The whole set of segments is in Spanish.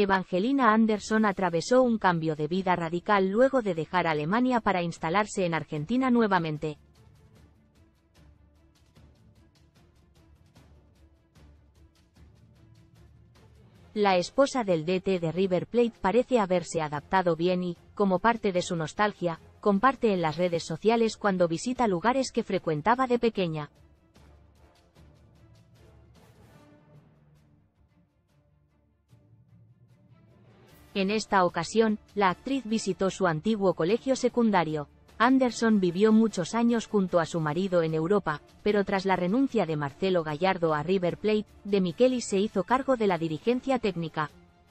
Evangelina Anderson atravesó un cambio de vida radical luego de dejar Alemania para instalarse en Argentina nuevamente. La esposa del DT de River Plate parece haberse adaptado bien y, como parte de su nostalgia, comparte en las redes sociales cuando visita lugares que frecuentaba de pequeña. En esta ocasión, la actriz visitó su antiguo colegio secundario. Anderson vivió muchos años junto a su marido en Europa, pero tras la renuncia de Marcelo Gallardo a River Plate, De Michelis se hizo cargo de la dirigencia técnica.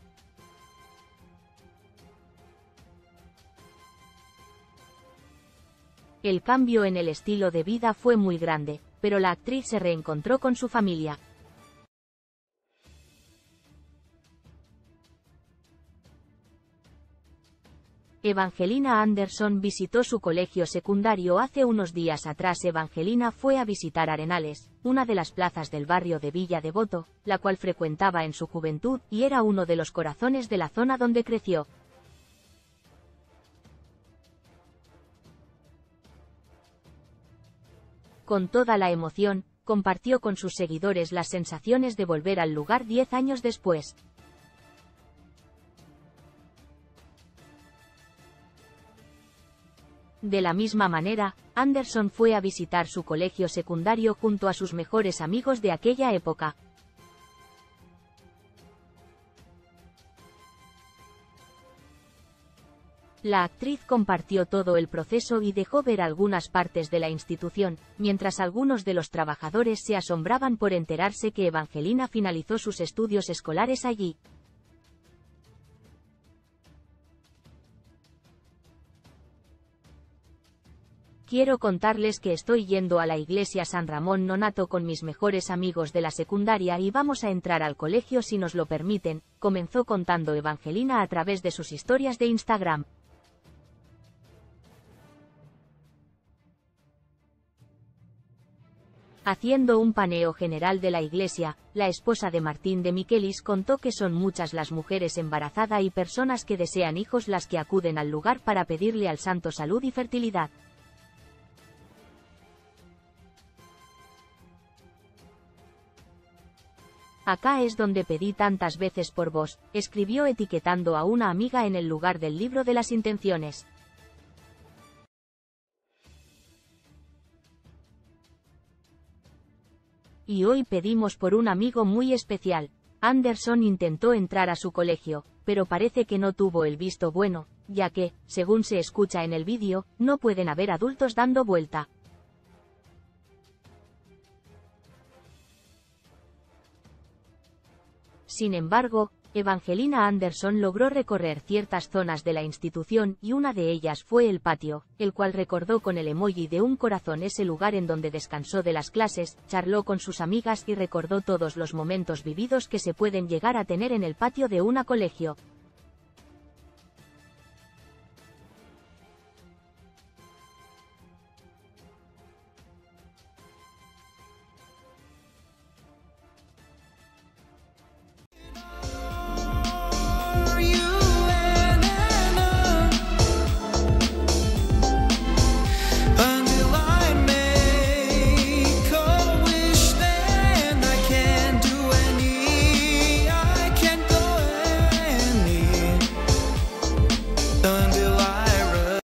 El cambio en el estilo de vida fue muy grande, pero la actriz se reencontró con su familia. Evangelina Anderson visitó su colegio secundario hace unos días atrás. Evangelina fue a visitar Arenales, una de las plazas del barrio de Villa Devoto, la cual frecuentaba en su juventud, y era uno de los corazones de la zona donde creció. Con toda la emoción, compartió con sus seguidores las sensaciones de volver al lugar 10 años después. De la misma manera, Anderson fue a visitar su colegio secundario junto a sus mejores amigos de aquella época. La actriz compartió todo el proceso y dejó ver algunas partes de la institución, mientras algunos de los trabajadores se asombraban por enterarse que Evangelina finalizó sus estudios escolares allí. Quiero contarles que estoy yendo a la iglesia San Ramón Nonato con mis mejores amigos de la secundaria y vamos a entrar al colegio si nos lo permiten, comenzó contando Evangelina a través de sus historias de Instagram. Haciendo un paneo general de la iglesia, la esposa de Martín de Michelis contó que son muchas las mujeres embarazadas y personas que desean hijos las que acuden al lugar para pedirle al santo salud y fertilidad. Acá es donde pedí tantas veces por vos, escribió etiquetando a una amiga en el lugar del libro de las intenciones. Y hoy pedimos por un amigo muy especial. Anderson intentó entrar a su colegio, pero parece que no tuvo el visto bueno, ya que, según se escucha en el vídeo, no pueden haber adultos dando vuelta. Sin embargo, Evangelina Anderson logró recorrer ciertas zonas de la institución y una de ellas fue el patio, el cual recordó con el emoji de un corazón ese lugar en donde descansó de las clases, charló con sus amigas y recordó todos los momentos vividos que se pueden llegar a tener en el patio de un colegio.